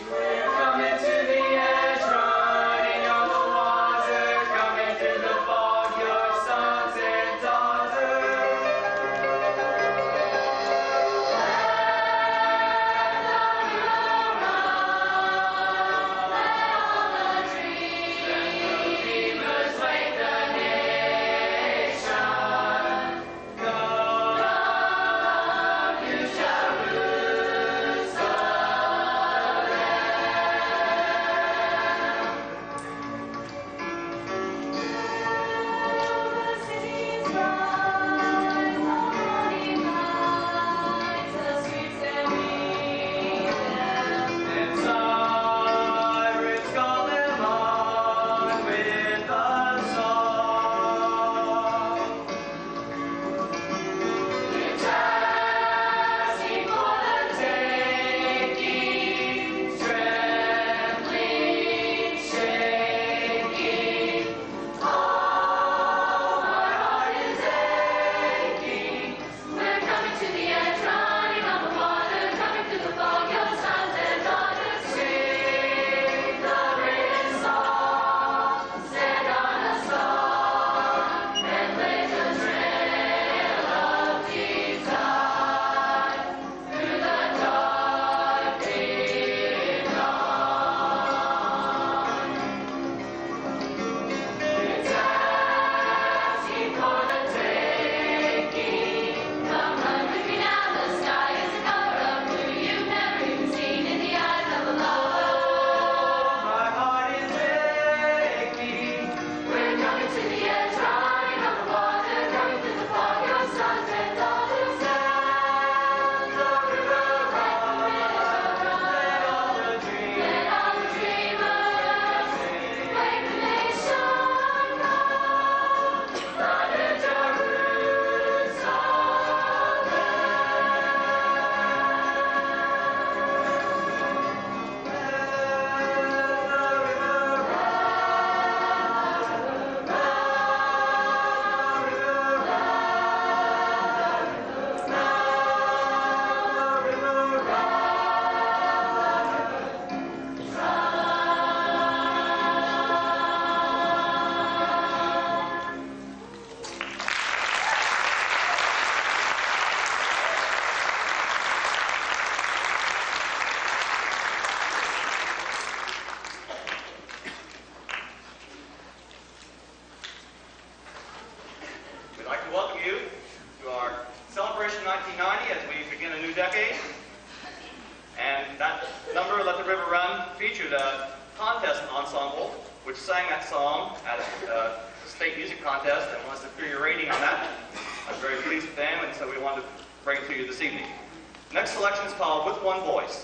1990 as we begin a new decade. And that number, Let the River Run, featured a contest ensemble which sang that song at a state music contest and wants to hear your rating on that. I'm very pleased with them, and so we wanted to bring it to you this evening. Next selection is called With One Voice.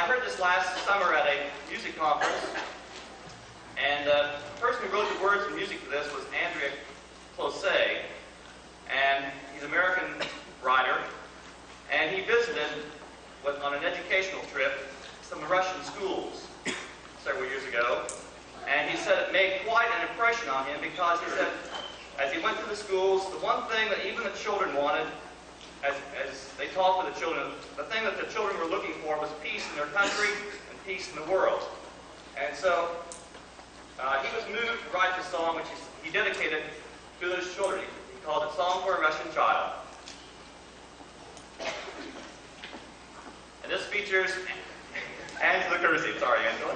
heard this last summer at a music conference, and the person who wrote the words and music for this was Andrea Close, and he's an American writer, and he visited on an educational trip some Russian schools several years ago, and he said it made quite an impression on him because he said, as he went through the schools, the one thing that even the children wanted, as they talked with the children, the thing that the children were looking for was peace in their country and peace in the world. And so he was moved to write this song, which he dedicated to those children. He called it Song for a Russian Child. And this features Angela Kersey. Sorry, Angela.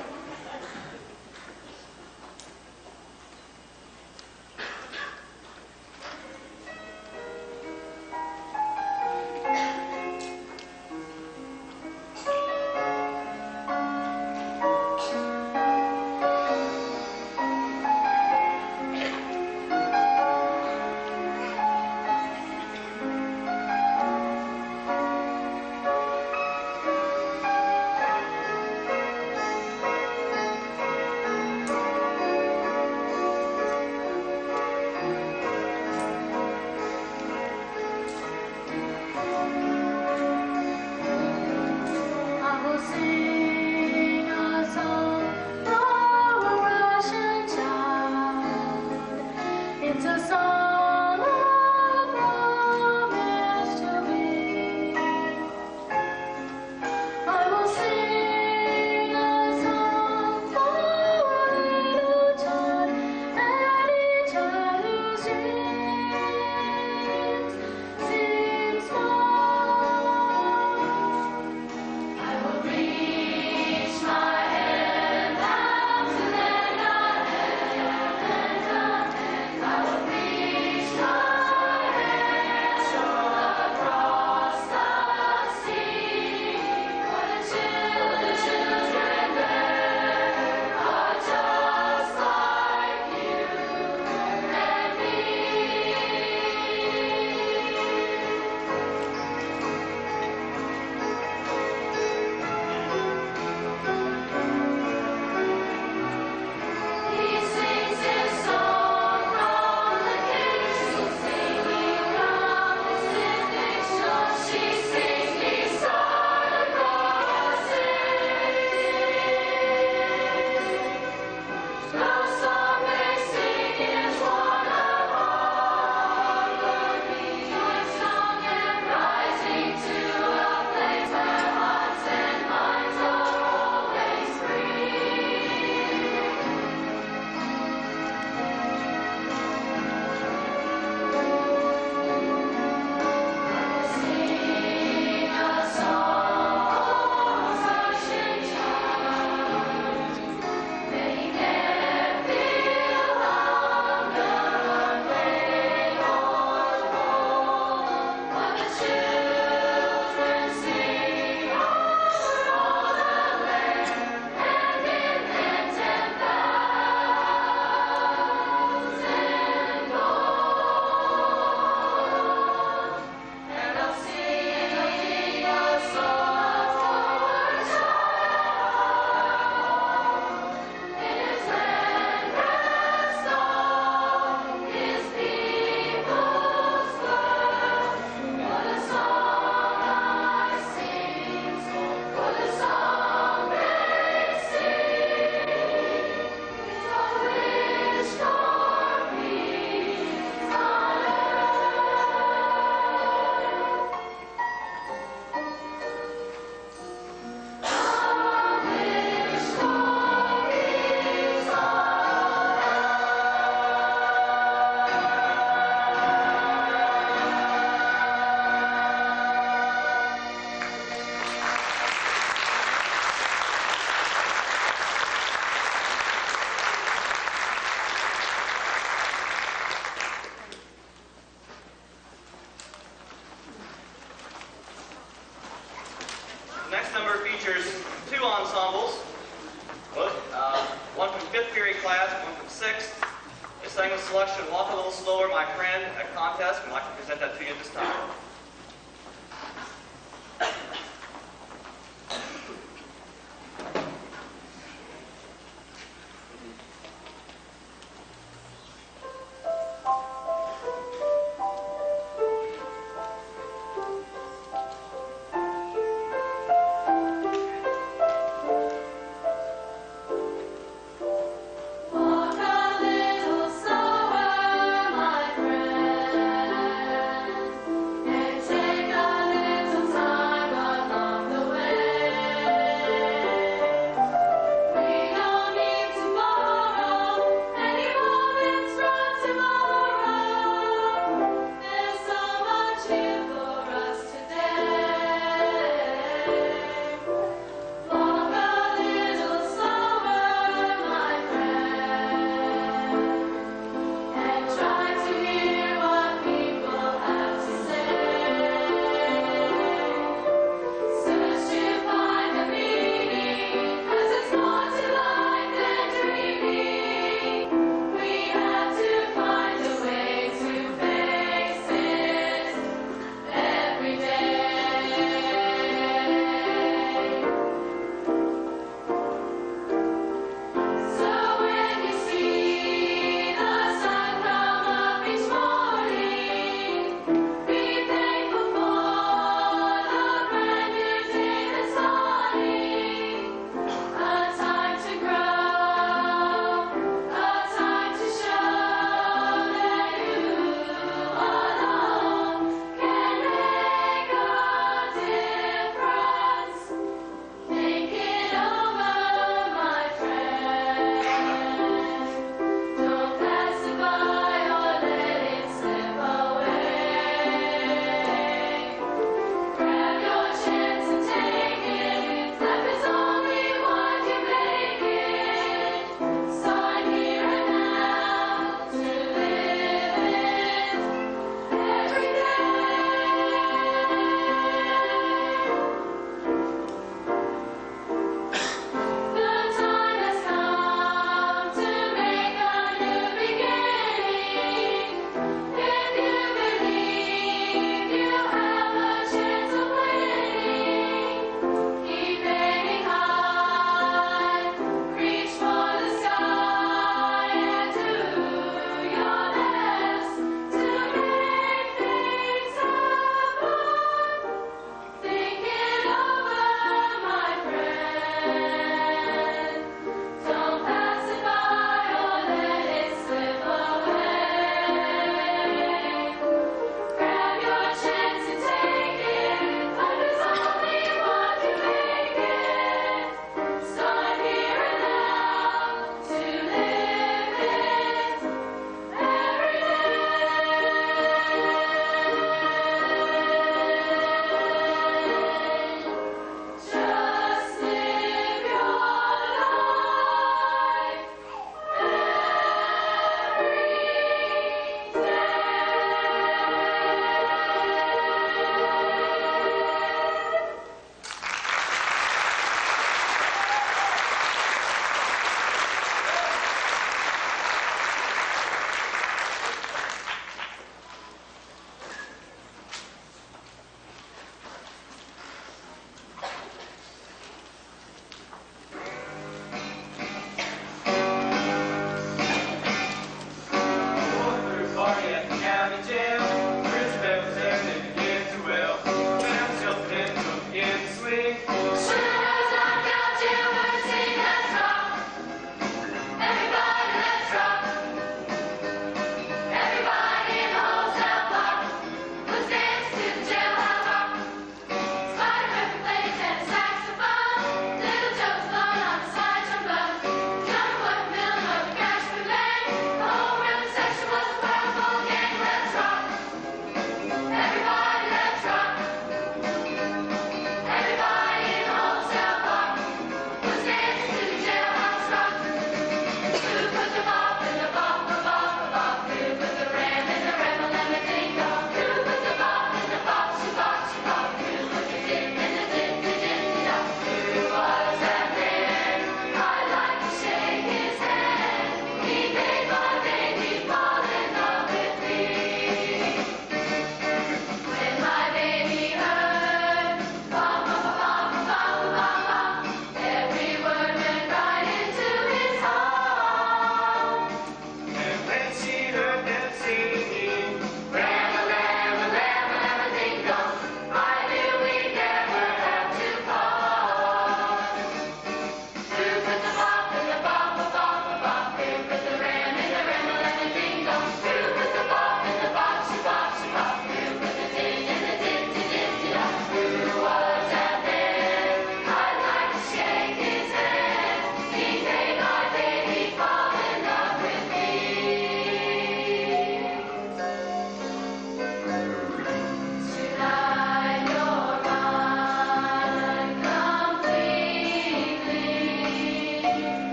Next number features two ensembles, both, one from 5th period class, one from 6th. They sang the selection Walk a Little Slower, My Friend, at contest. We'd like to present that to you at this time.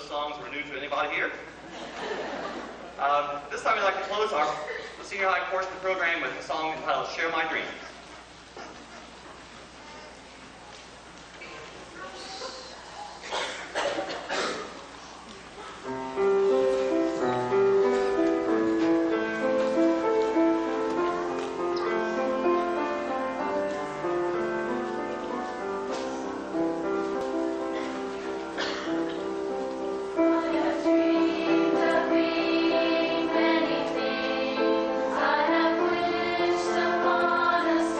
those songs were new to anybody here. This time we'd like to close the senior high portion of the program with a song entitled Share My Dreams. Many things I have wished upon a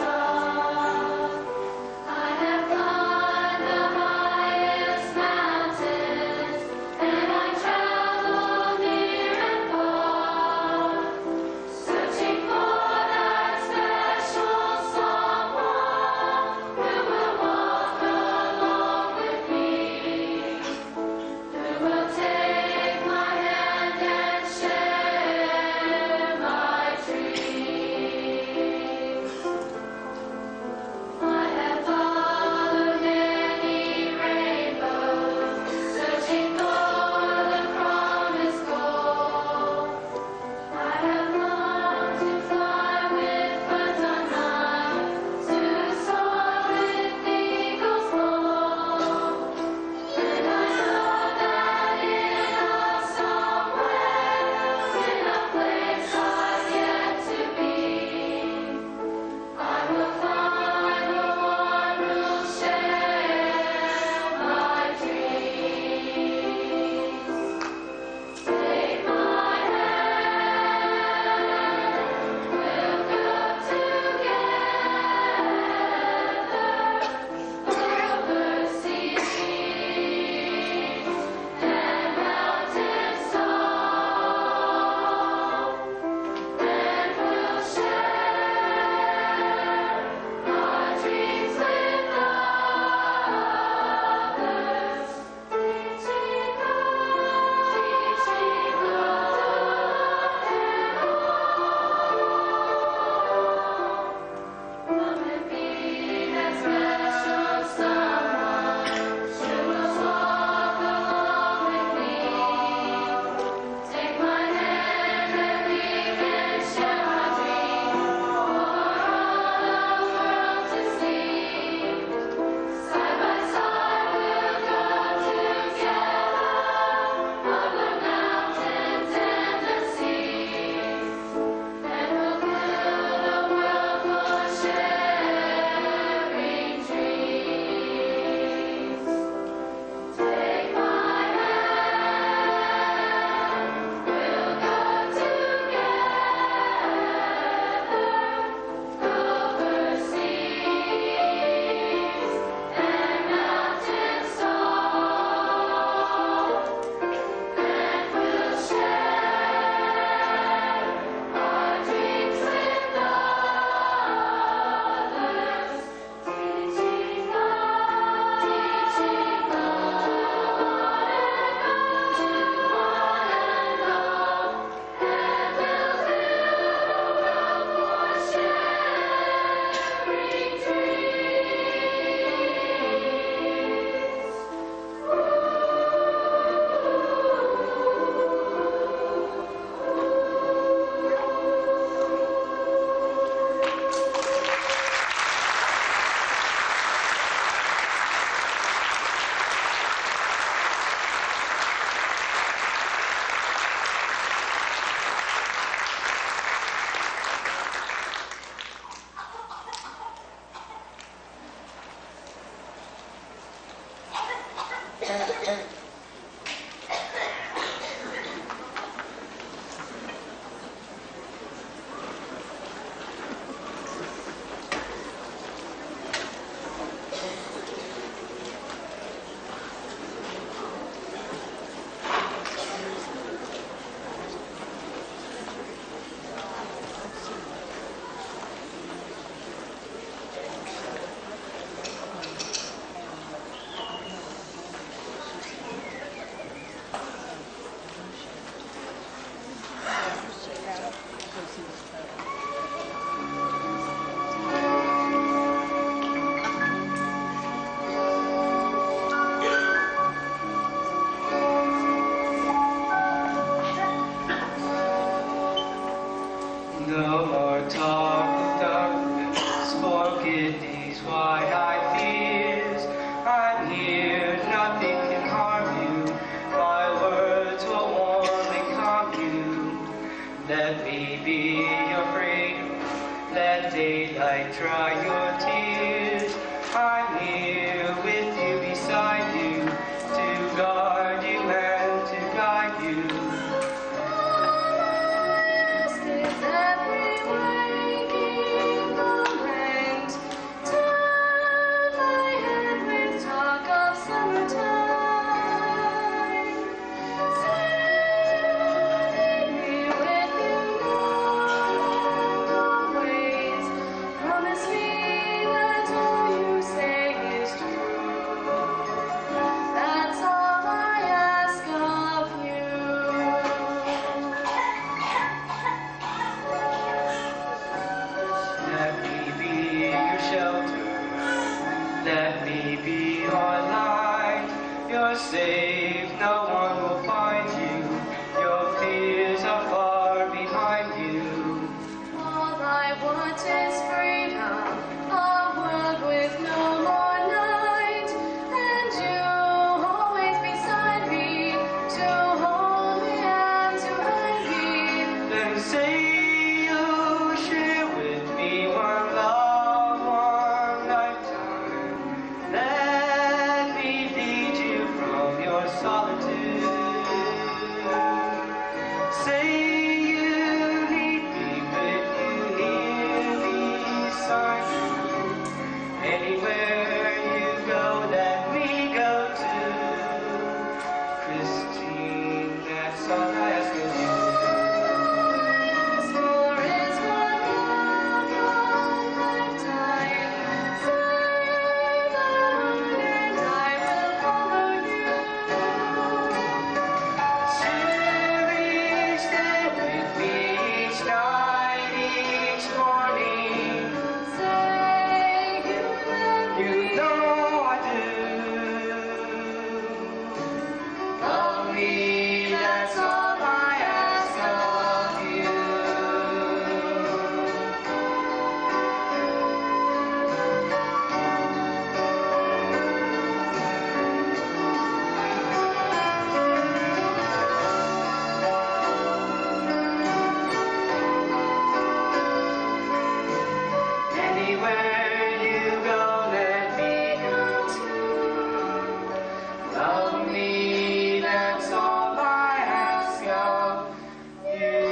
I dry your tears. I'm here with you, beside you, to guard you and to guide you. Let me be your light. You're safe, no one will find you. Your fears are far behind you. All I want is freedom, a world with no more night, and you always beside me, to hold me and to hide me. Then say you'll share with me one love, one lifetime. Let me lead you from your solitude. Say you need me, but you hear me beside you. Anywhere you go, let me go too. Christine, that's all I ask of you. For is one love, one lifetime. Say the word and I will follow you. Sherry, stay with me each night, each morning. Say you love You me. know I do. Love me, that's all I ask of you. Anywhere you go, let me go too. Love me, that's all I ask of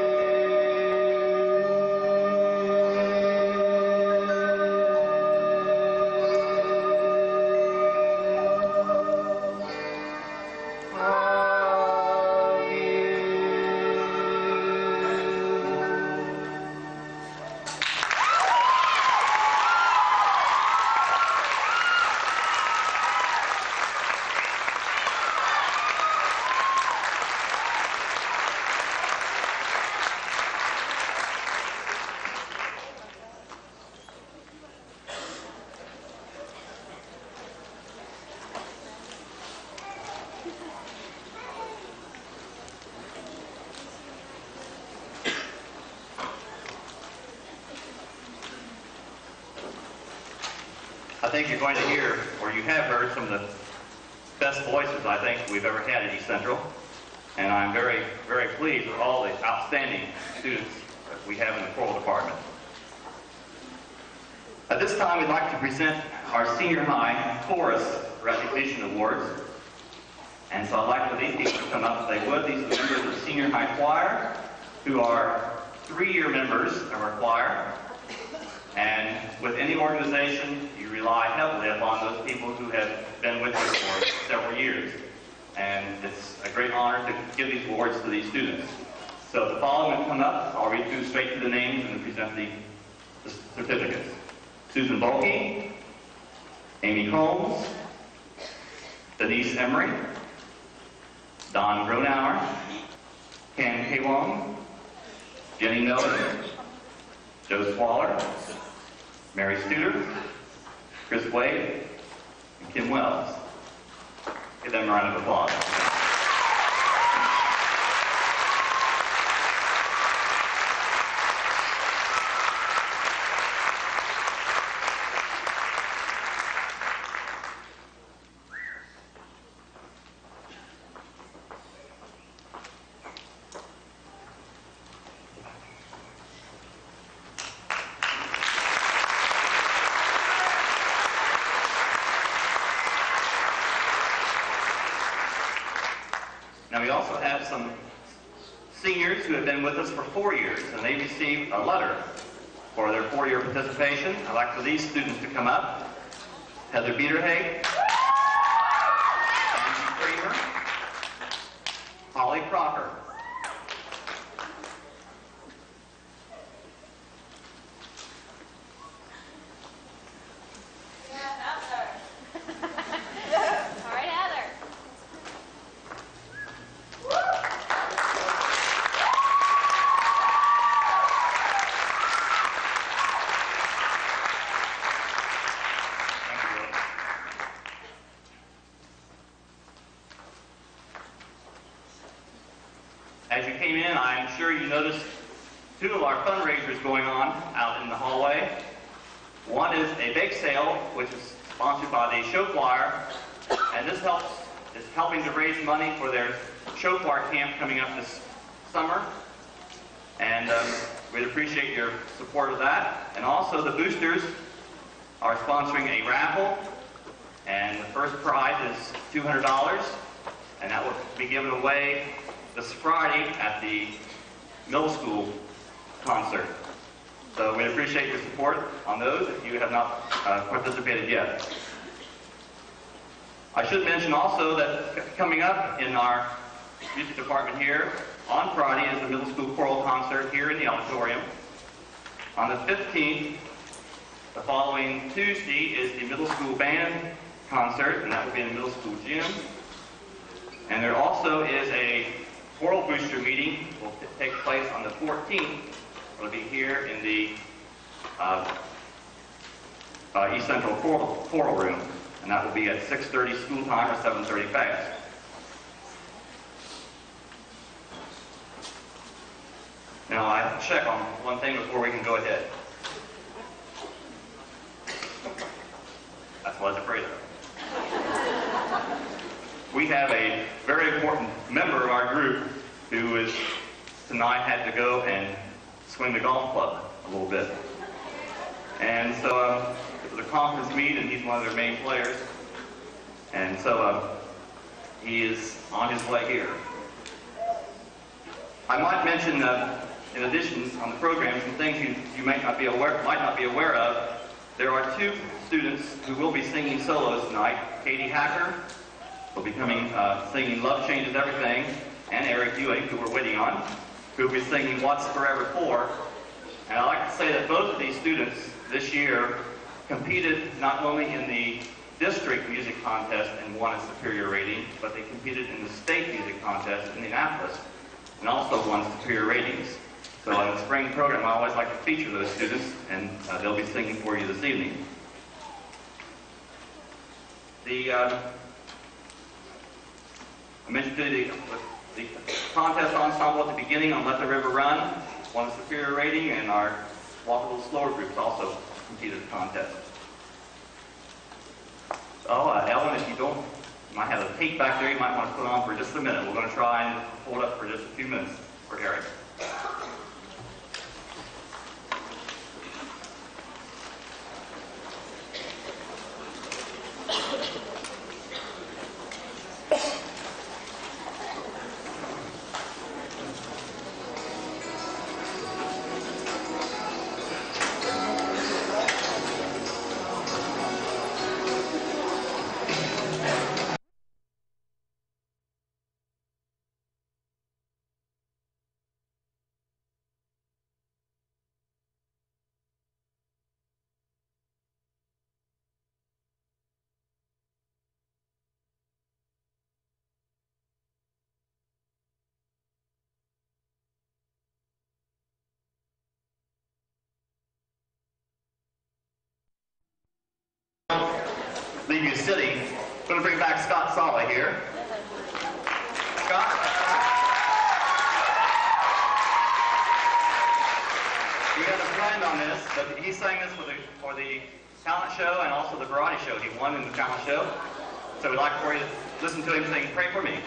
I think you're going to hear, or you have heard, some of the best voices I think we've ever had at East Central. And I'm very, very pleased with all the outstanding students that we have in the choral department. At this time, we'd like to present our senior high chorus recognition awards. And so I'd like for these people to come up if they would. These are the members of the senior high choir, who are 3-year members of our choir. And with any organization, you rely heavily upon those people who have been with us for several years. And it's a great honor to give these awards to these students. So if the following would come up, I'll read through straight to the names and present the certificates. Susan Volke, Amy Combs, Denise Emery, Don Gronauer, Ken Kwong, Jenny Miller, Joe Swaller, Mary Studer, Chris Wade, and Kim Wells. Give them a round of applause. Now we also have some seniors who have been with us for 4 years, and they received a letter for their 4-year participation. I'd like for these students to come up. Heather Biederhay, Angie Kramer, Holly Crocker. As you came in, I'm sure you noticed 2 of our fundraisers going on out in the hallway. One is a bake sale, which is sponsored by the show choir, and this is helping to raise money for their show choir camp coming up this summer. And we'd appreciate your support of that. And also the boosters are sponsoring a raffle, and the first prize is $200, and that will be given away this Friday at the middle school concert. So we appreciate your support on those if you have not participated yet. I should mention also that coming up in our music department here on Friday is the middle school choral concert here in the auditorium. On the 15th, the following Tuesday, is the middle school band concert, and that will be in the middle school gym. And there also is a choral booster meeting will take place on the 14th. It'll be here in the East Central choral room, and that will be at 6:30 school time or 7:30 fast. Now I have to check on one thing before we can go ahead. That's what I was afraid of. We have a very important member of our group who is tonight had to go and swing the golf club a little bit. And so it was a conference meet, and he's one of their main players. And so he is on his way here. I might mention, in addition, on the program, some things you might not be aware of. There are 2 students who will be singing solos tonight. Katie Hacker will be coming singing Love Changes Everything, and Eric Ewing, who we're waiting on, who will be singing What's Forever For. And I'd like to say that both of these students this year competed not only in the district music contest and won a superior rating, but they competed in the state music contest in Indianapolis and also won superior ratings. So in the spring program, I always like to feature those students, and they'll be singing for you this evening. I mentioned the contest ensemble at the beginning on Let the River Run won a superior rating, and our Walk a Little Slower groups also competed in the contest. Oh, Ellen, if you might have a tape back there you might want to put on for just a minute. We're going to try and hold up for just a few minutes for Eric. Leave you sitting. I'm going to bring back Scott Sala here. Scott? He has a friend on this, but he sang this for the talent show and also the variety show. He won in the talent show. So we'd like for you to listen to him sing Pray For Me.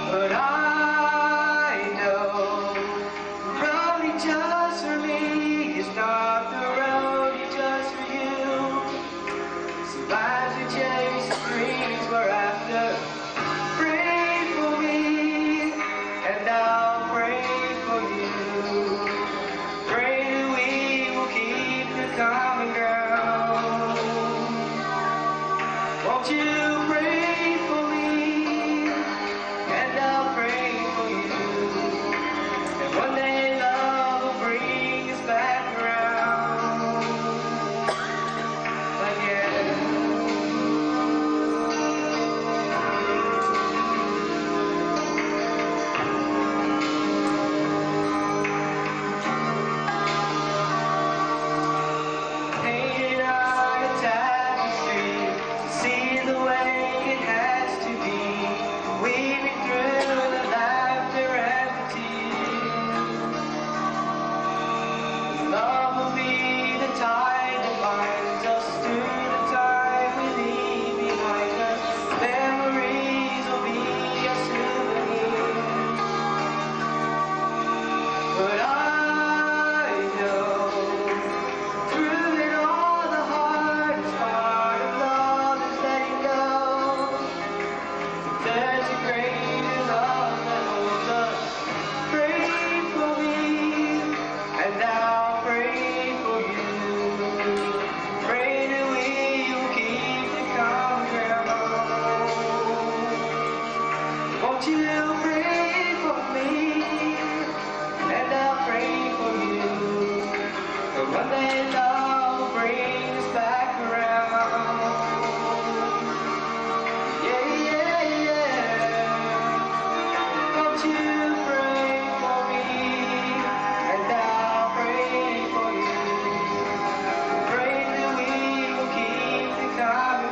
But I know the road he chose for me is not the road he chose for you. So as we chase the dreams we're after, pray for me, and I'll pray for you. Pray that we will keep the common ground. Won't you pray for me, and I'll pray for you. And one day love will bring us back around again. Painted on a tapestry, see the way it has to be, weaving through the laughter and the tears. Love will be the tide that binds us to the time we leave behind us. Memories will be a souvenir. But I know through it all, the hardest part of love is letting go. There's a greater love that holds us. Pray for me, and I'll pray for you. Pray that we will keep the common ground. Won't you pray for me, and I'll pray for you. But one day love will bring us back around. Yeah, yeah, yeah. Won't you pray for me, and I'll pray for you. Pray that we will keep the common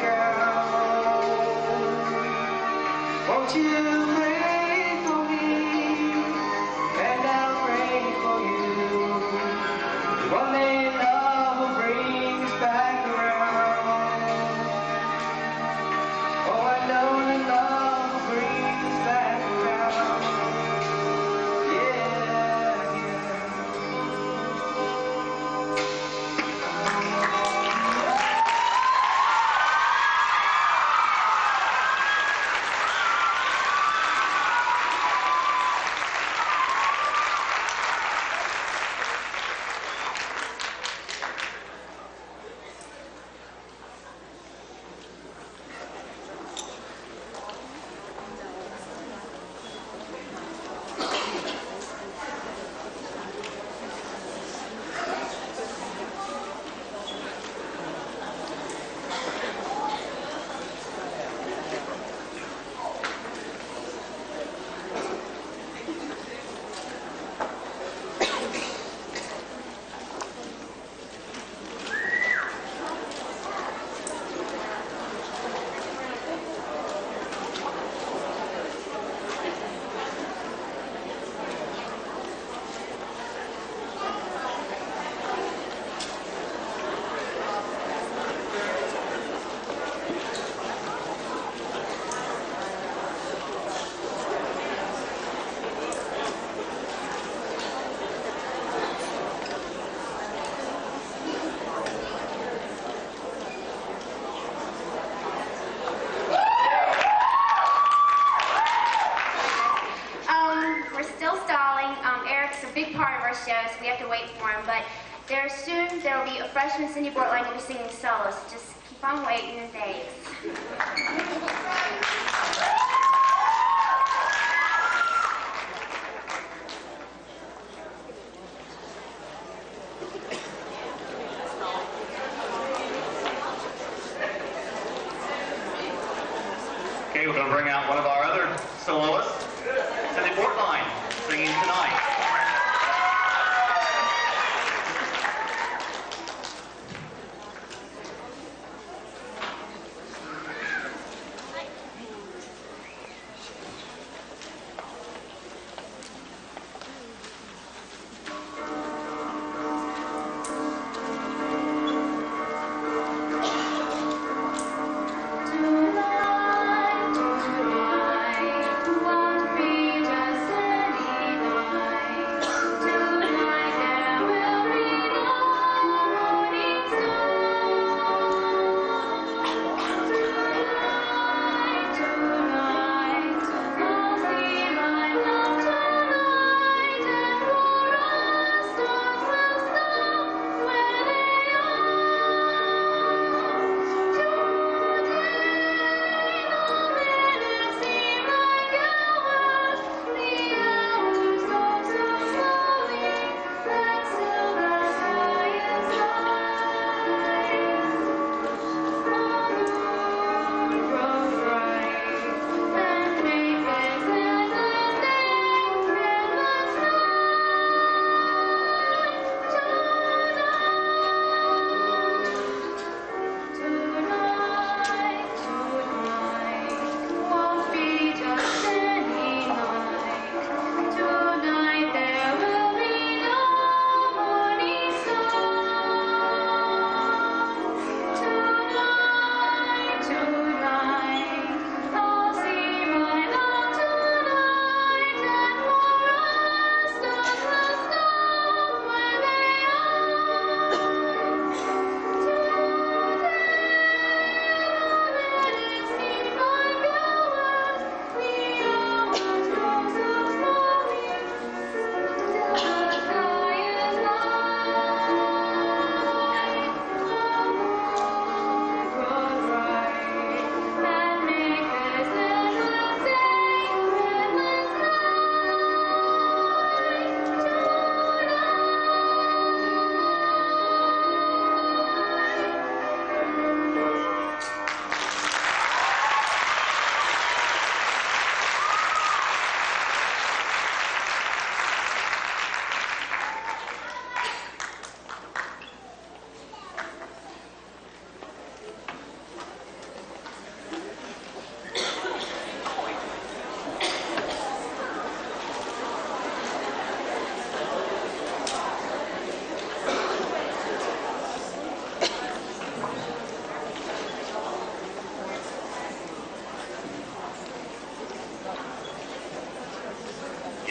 ground. Won't you pray for me, and I'll pray for you. One day love will bring us back around. Oh, I know that love will bring us back around. Yeah, We're still stalling. Eric's a big part of our show, so we have to wait for him. But soon there will be a freshman Cindy Bortline will be singing solos. Just keep on waiting and thanks. Okay, we're going to bring out one of our other soloists, Cindy Bortline, singing tonight. Tonight, tonight, won't be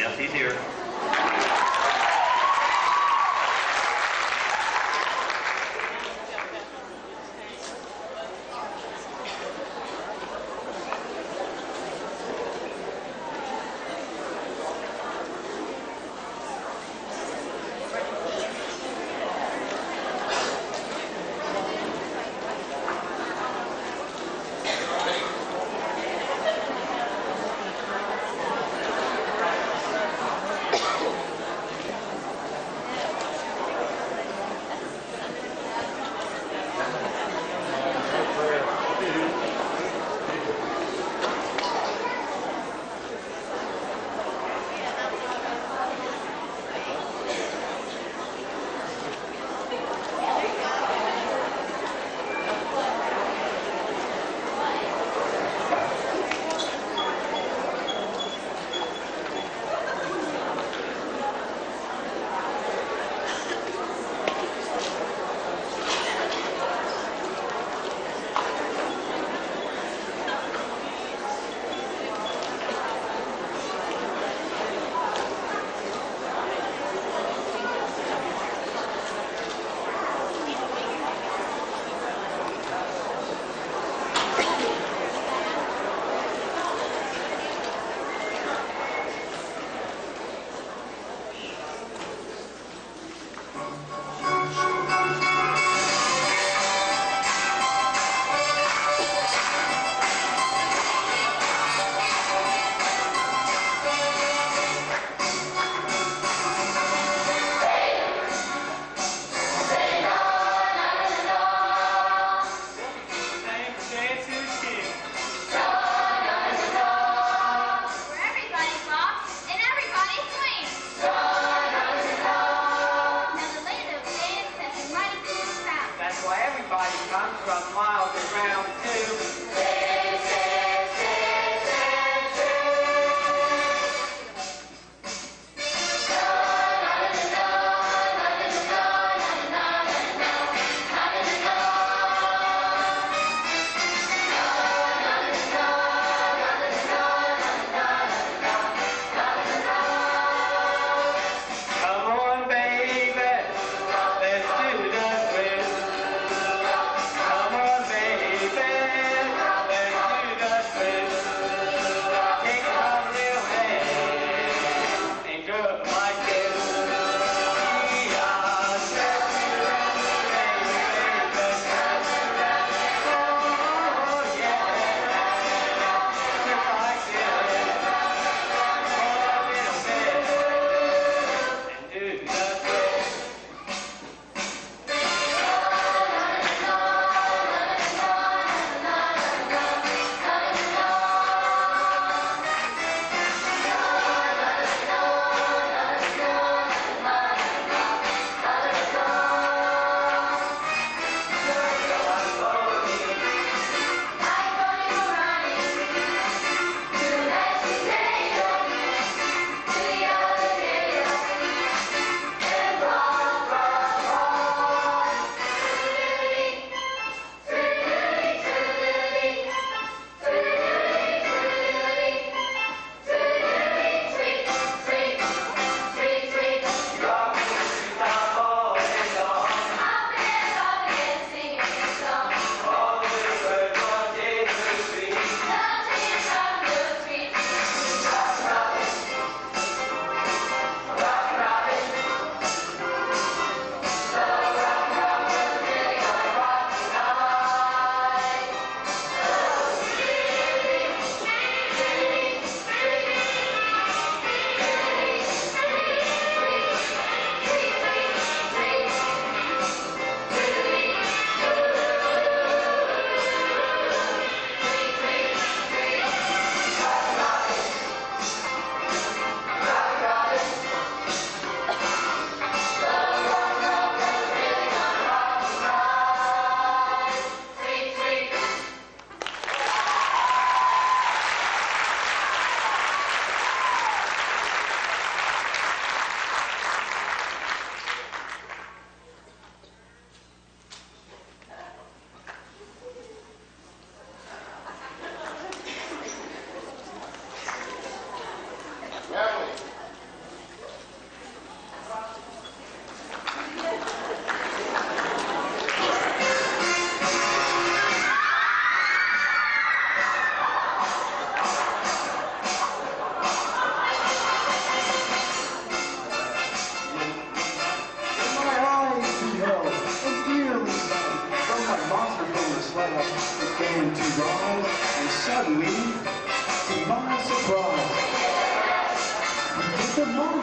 Yes, he's here.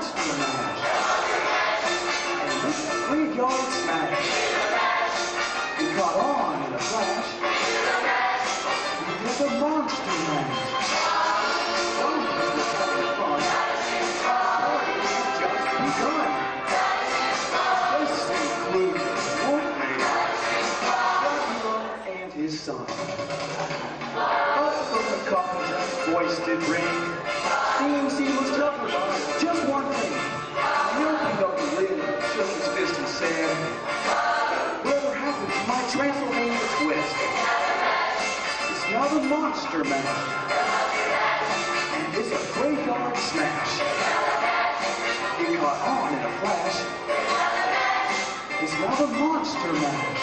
monster mash. And this graveyard smash. He caught on in a flash. He did the monster mash. Oh, this was having fun. Just begun. This includes Wolfman, Dracula, and his son. Up from the carpenter's voice did ring. DMC was tougher, just one thing. He opened up the lid, shook his fist and said, "Whatever happened to my Transylvania twist? It's now the monster mash. And it's a graveyard smash. It caught on in a flash. It's now the monster mash."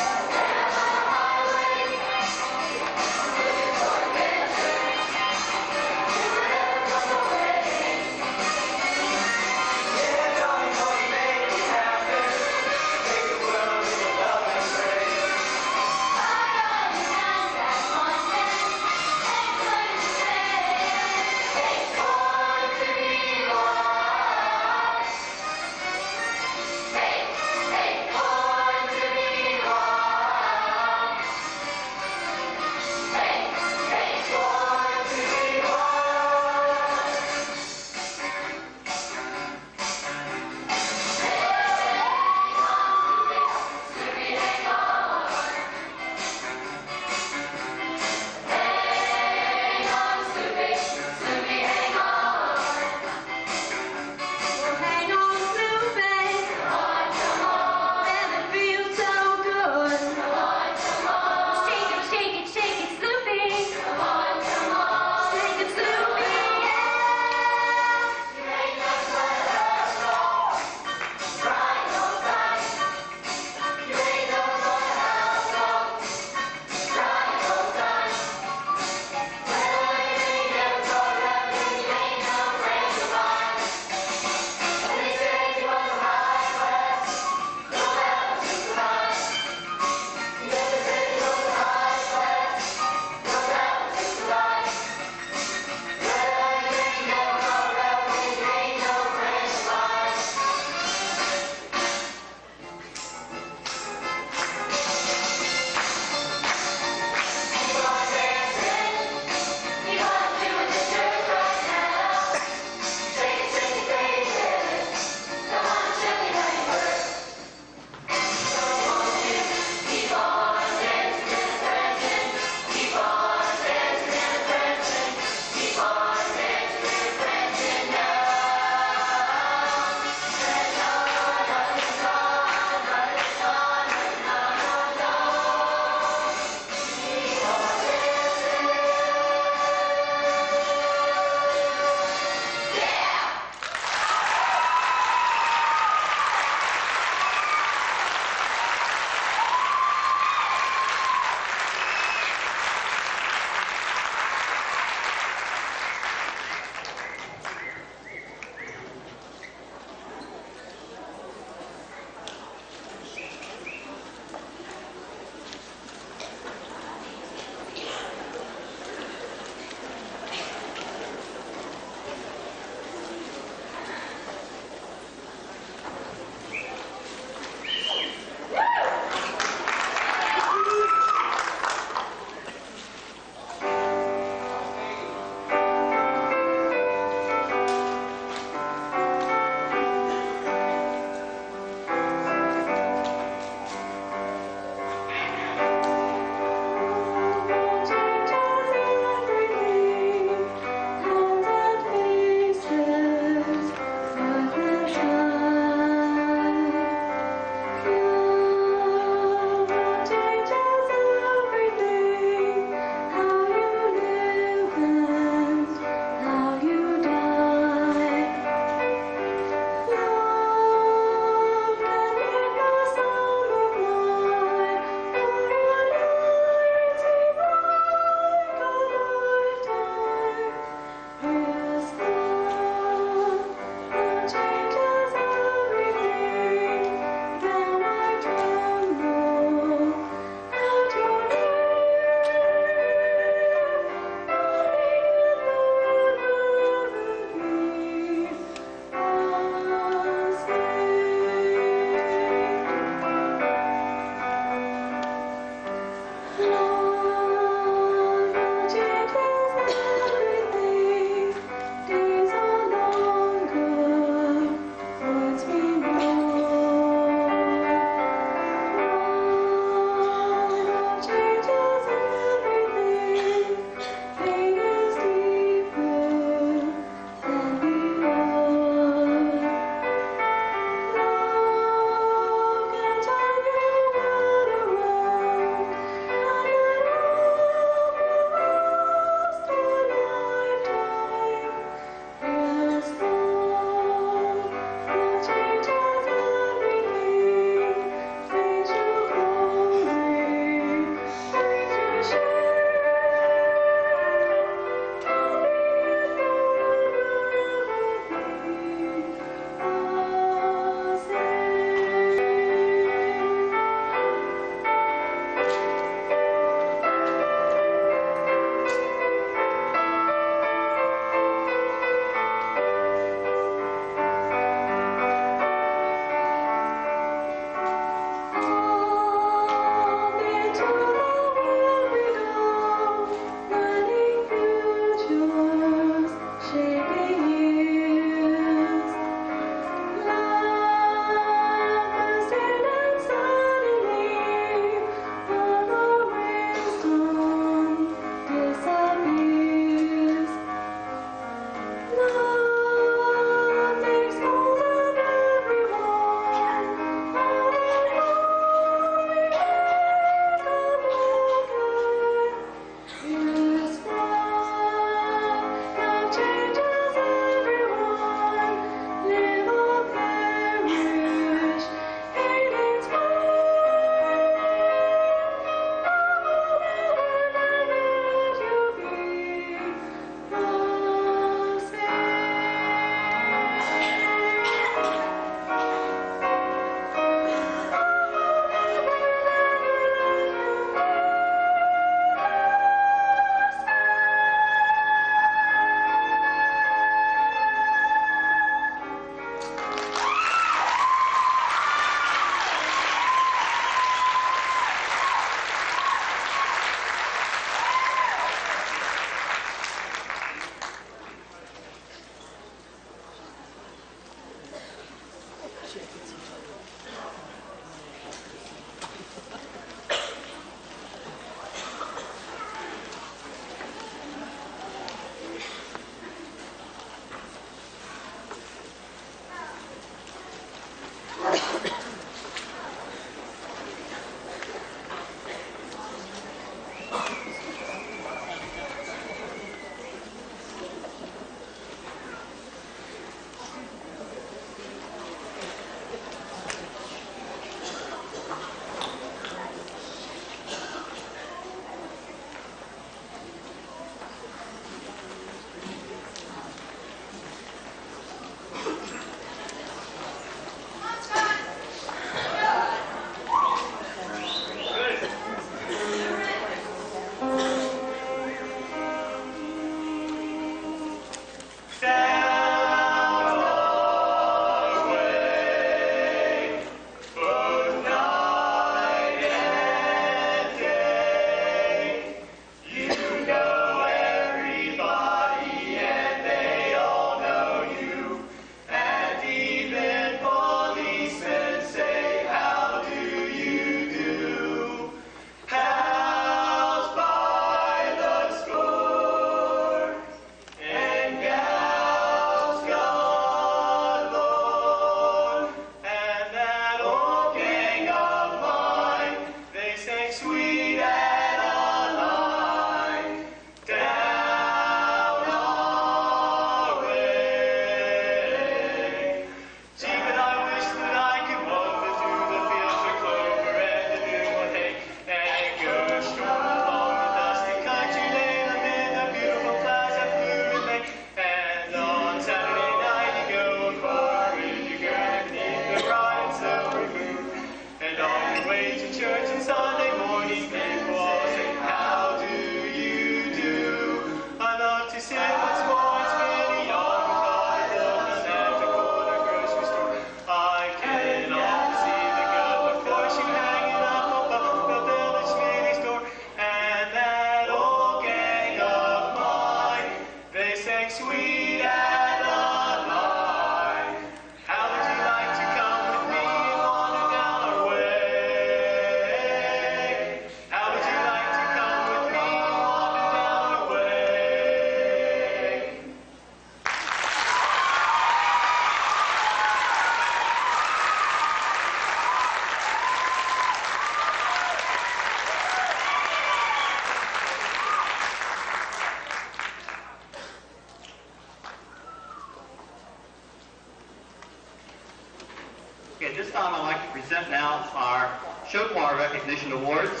Okay, at this time I'd like to present now our show choir recognition awards.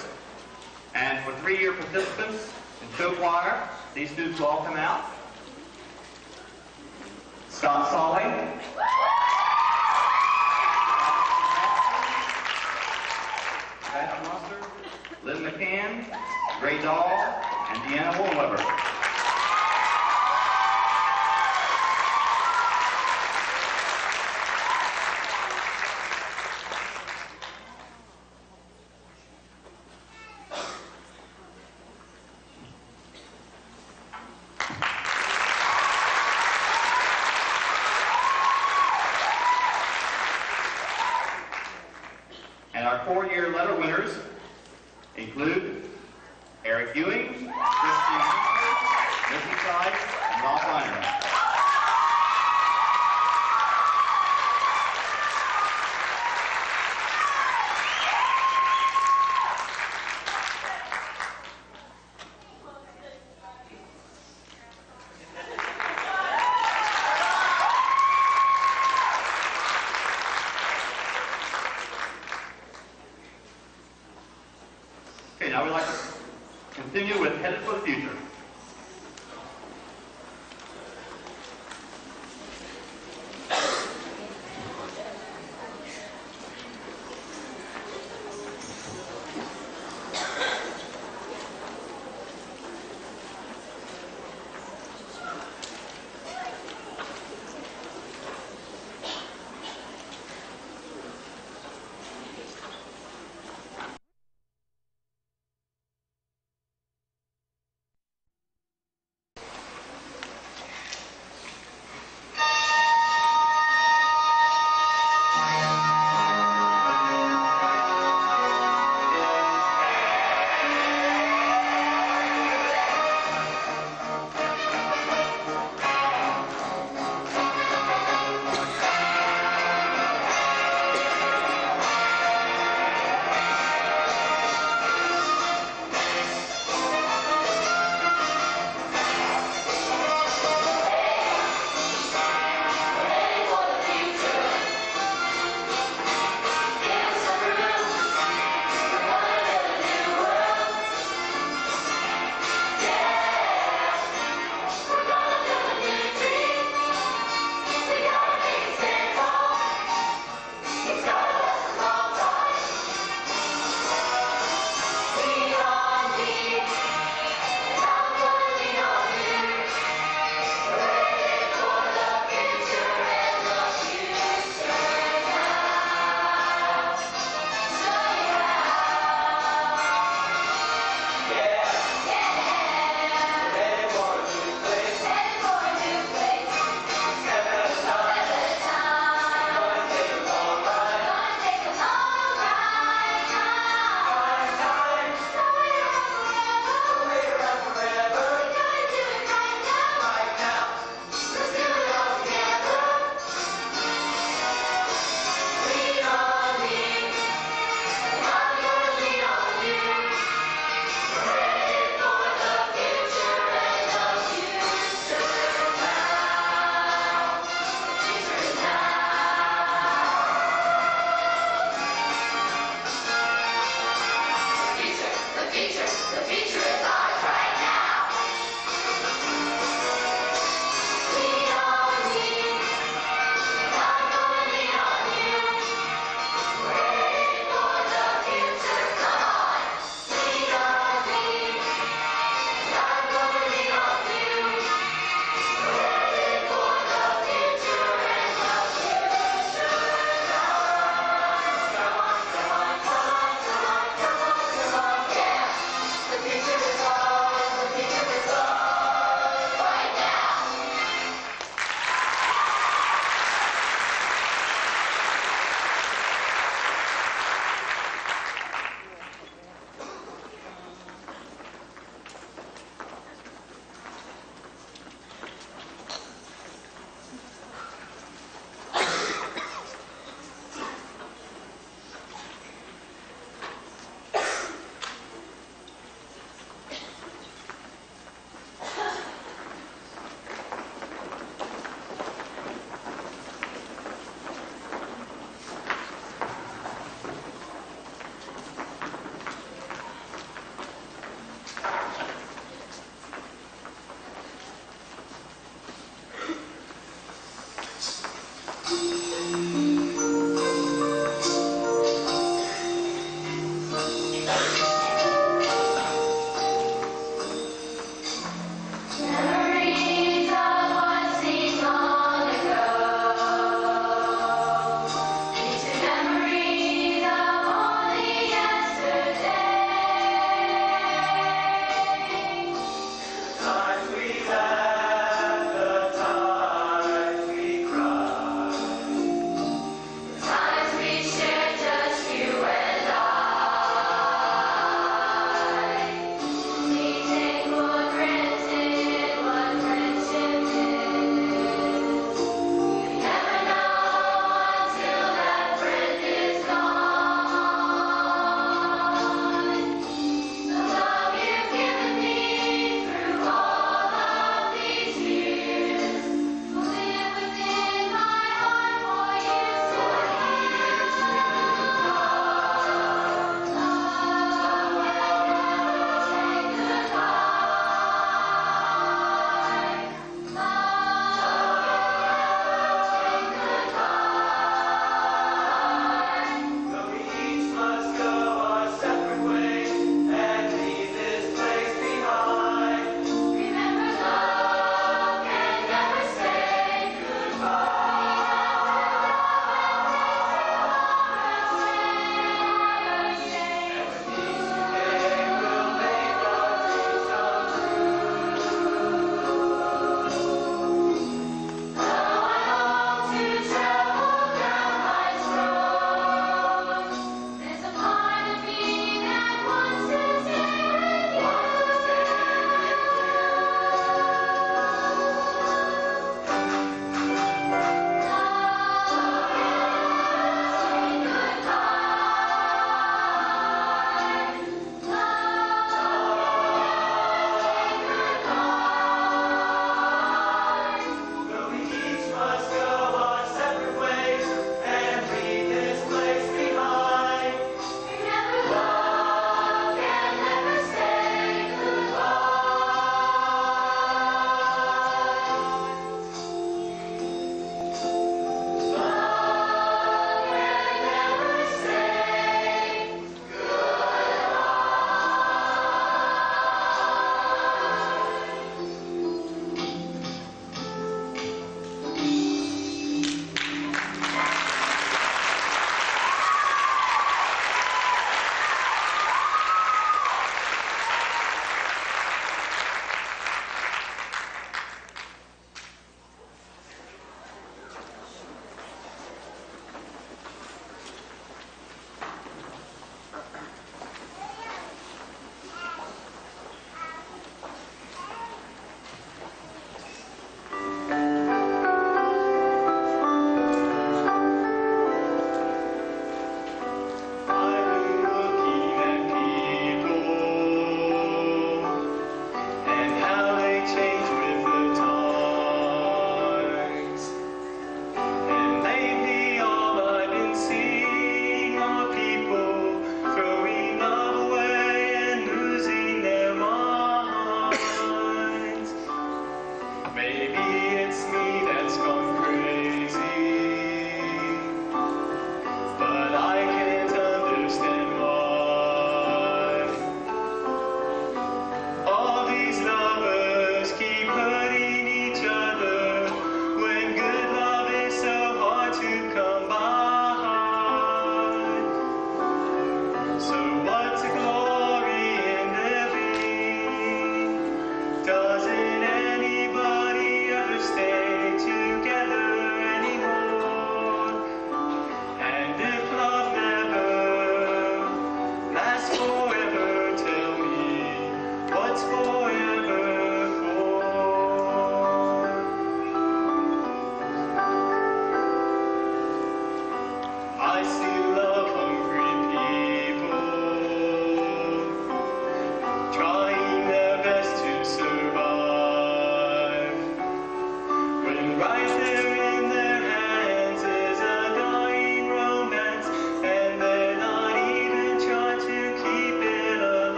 And for 3-year participants in show choir, these students will all come out. Scott Solly, Pat Monster, Lynn McCann, Ray Dahl, and Deanna Woolweber. And our 4-year letter winners include Eric Ewing, Christine Hunter, Nikki Price, and Bob Reiner. Okay, now we'd like to continue with Headed for the Future.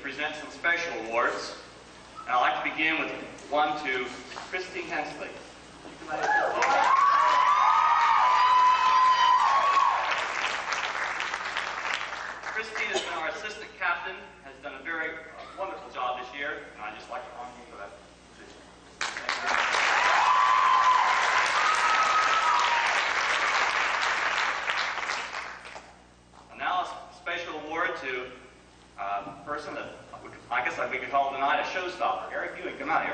present some special awards. And I'd like to begin with one to Christine Hensley. Christine has been our assistant captain, has done a very wonderful job this year, and I'd just like to honor you for that position. Thank you very much. And now a special award to a person that I guess we could call tonight a showstopper. Eric Ewing, come out here.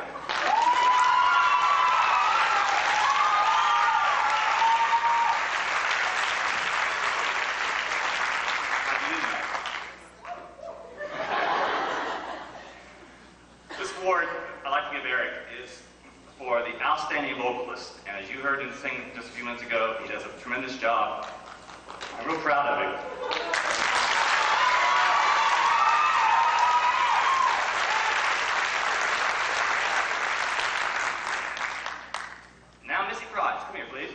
This award I'd like to give Eric is for the outstanding vocalist. And as you heard him sing just a few minutes ago, he does a tremendous job. I'm real proud of him. Now, Missy Price, come here, please.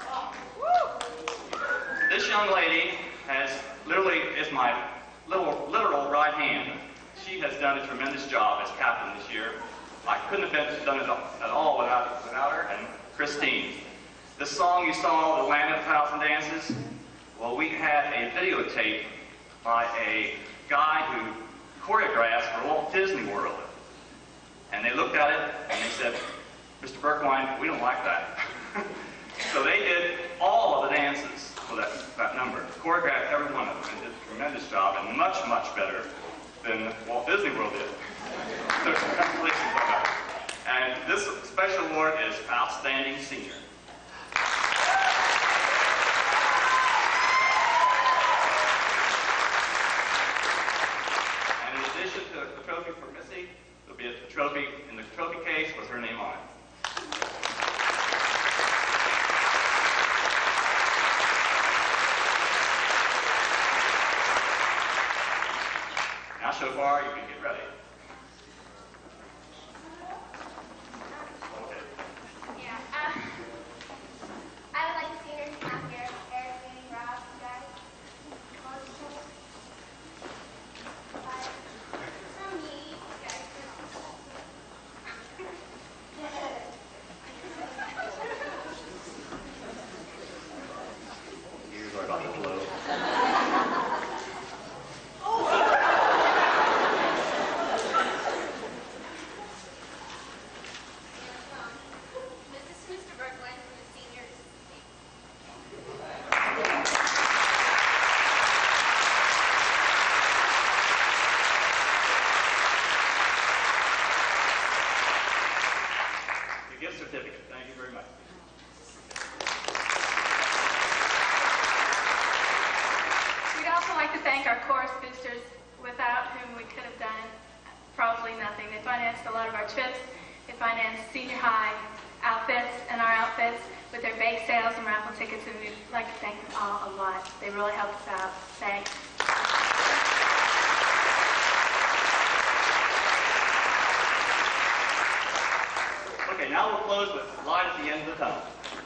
This young lady is my literal right hand. She has done a tremendous job as captain this year. I couldn't have done it at all without her and Christine. The song you saw, The Land of a Thousand Dances, well, we had a videotape by a guy who choreographed for Walt Disney World. And they looked at it and they said, Mr. Berkwine, we don't like that. So they did all of the dances for that number, choreographed every one of them, and did a tremendous job, and much, much better than Walt Disney World did. So congratulations on that. And this special award is Outstanding Senior. And in addition to the trophy for Missy, there'll be a trophy in the trophy case with her name on it. Now, so far, you can get ready. Okay. Yeah. I would like the seniors to come here. Eric, Amy, Rob, you guys. From me, you guys. Ears are about to blow. This is Mr. Berkwine from the seniors. The gift certificate. Thank you very much. We'd also like to thank our chorus boosters, without whom we could have done probably nothing. They financed a lot of our trips. They financed senior high outfits and our outfits with their bake sales and raffle tickets, and we'd like to thank them all a lot. They really helped us out. Thanks. Okay, now we'll close with Light at the End of the Tunnel.